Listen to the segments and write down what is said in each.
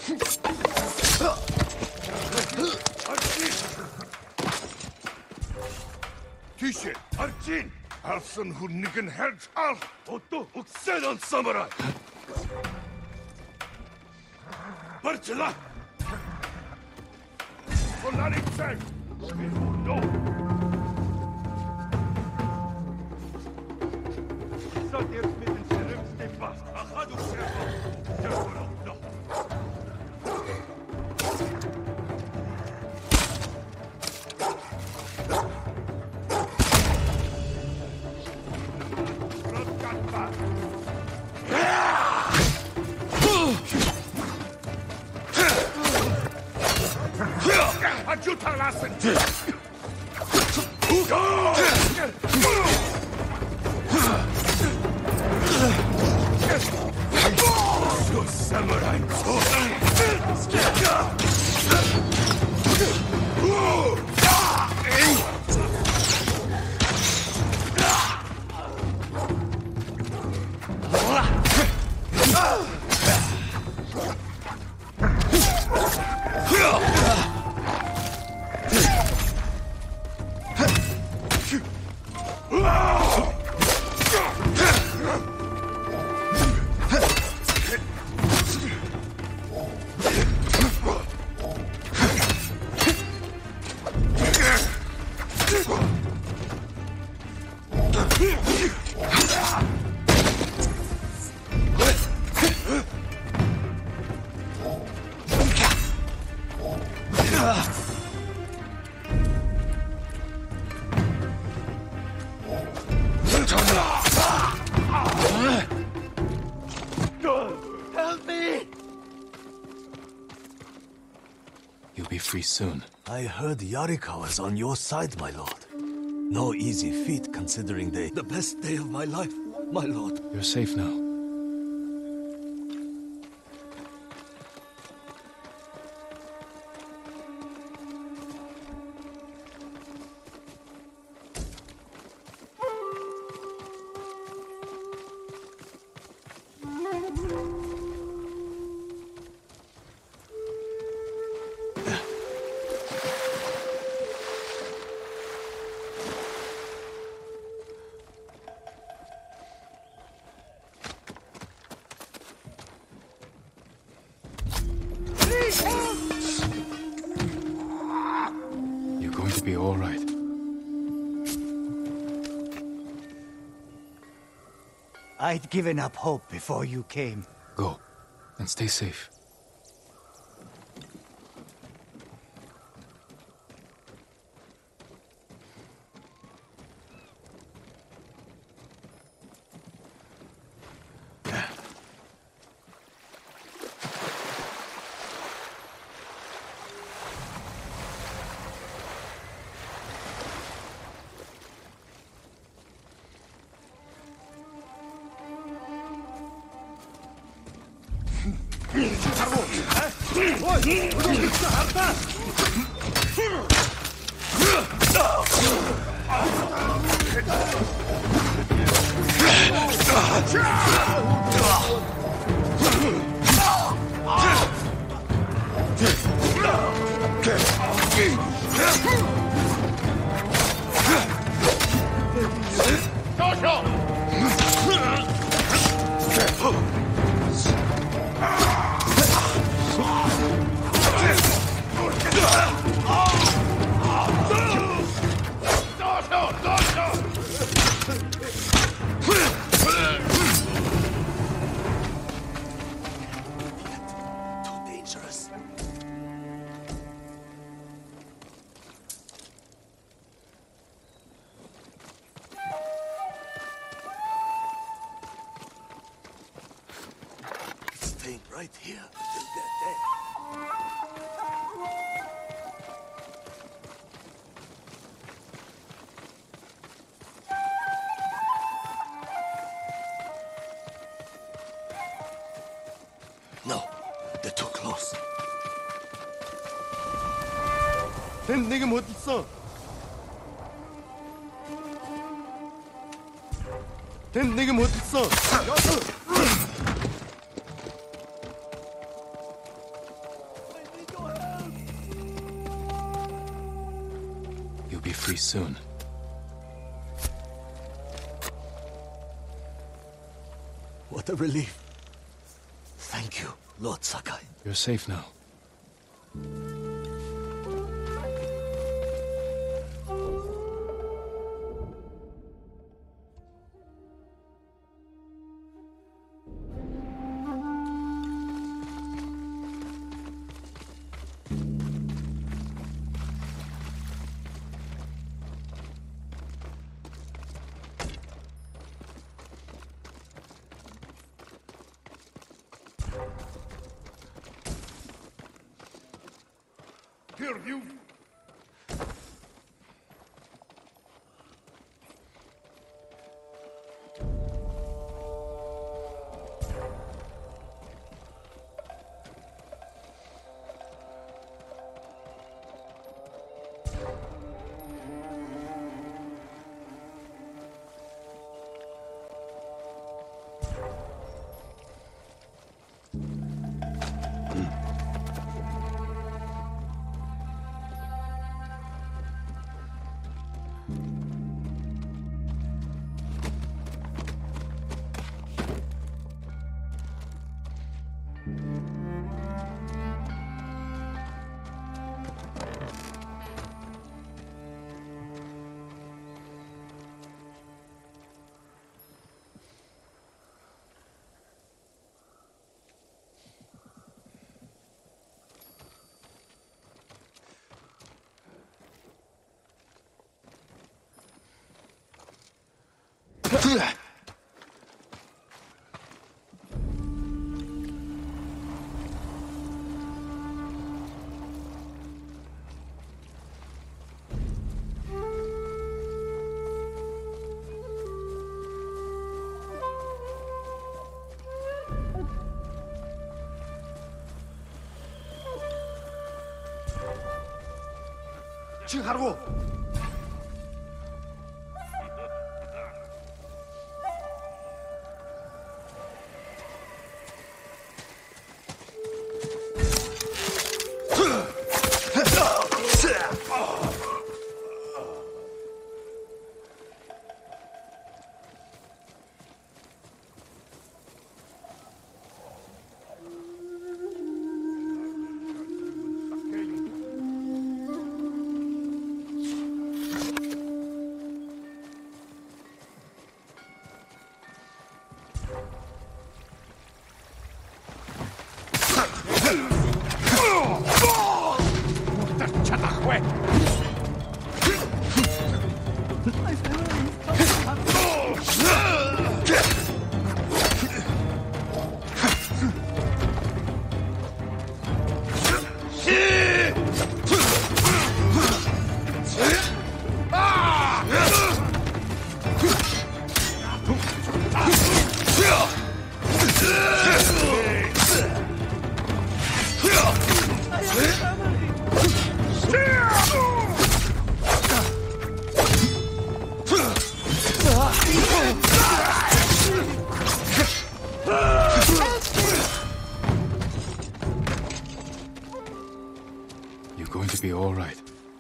Tische, Arjin! Alson who niggen herds al! Otto uksedan samurai! Bartela! Solarik say! No! Satir mitten serim stipas! Achadu servo! Servo no! Adjutar lassen! So samurai! Help me! You'll be free soon. I heard Yarikawa's on your side, my lord. No easy feat, considering the best day of my life, my lord. You're safe now. You're going to be all right. I'd given up hope before you came. Go, and stay safe. Staying right here until they're dead. No, they're too close. 걘 내게 못 있어. 걘 내게 못 있어. free soon. What a relief. Thank you, Lord Sakai. You're safe now. Here, you! 칭하라고! You're going to be all right.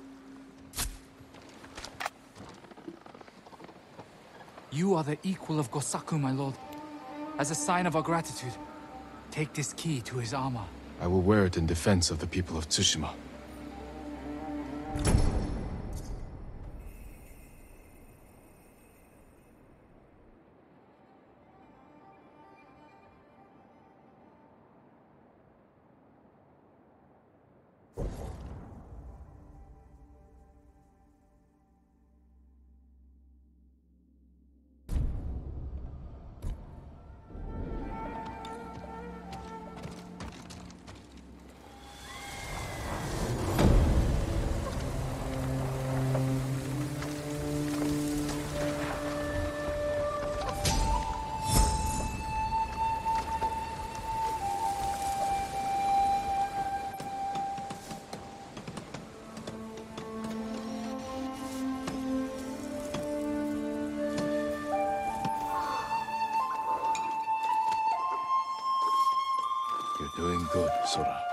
You are the equal of Gosaku, my lord. As a sign of our gratitude, take this key to his armor. I will wear it in defense of the people of Tsushima. You're doing good, Sora.